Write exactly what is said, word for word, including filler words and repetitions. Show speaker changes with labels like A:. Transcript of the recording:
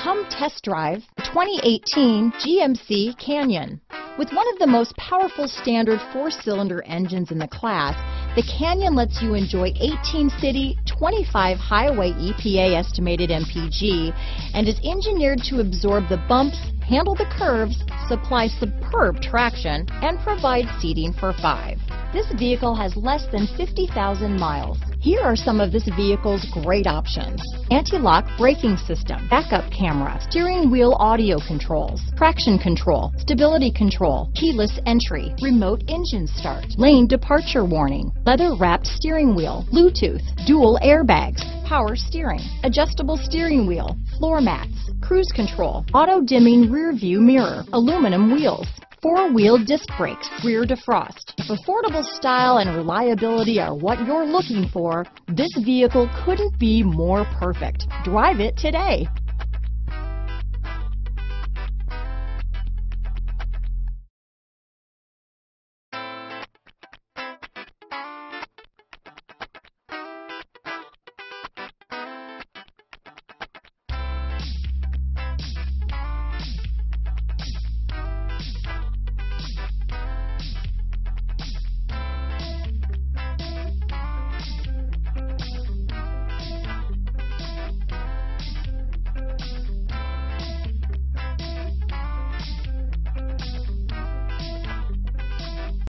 A: Come test drive the twenty eighteen G M C Canyon. With one of the most powerful standard four-cylinder engines in the class, the Canyon lets you enjoy eighteen city, twenty-five highway E P A estimated M P G, and is engineered to absorb the bumps, handle the curves, supply superb traction, and provide seating for five. This vehicle has less than fifty thousand miles. Here are some of this vehicle's great options: anti-lock braking system, backup camera, steering wheel audio controls, traction control, stability control, keyless entry, remote engine start, lane departure warning, leather-wrapped steering wheel, Bluetooth, dual airbags, power steering, adjustable steering wheel, floor mats, cruise control, auto-dimming rear view mirror, aluminum wheels, four-wheel disc brakes, rear defrost. If affordable style and reliability are what you're looking for, this vehicle couldn't be more perfect. Drive it today.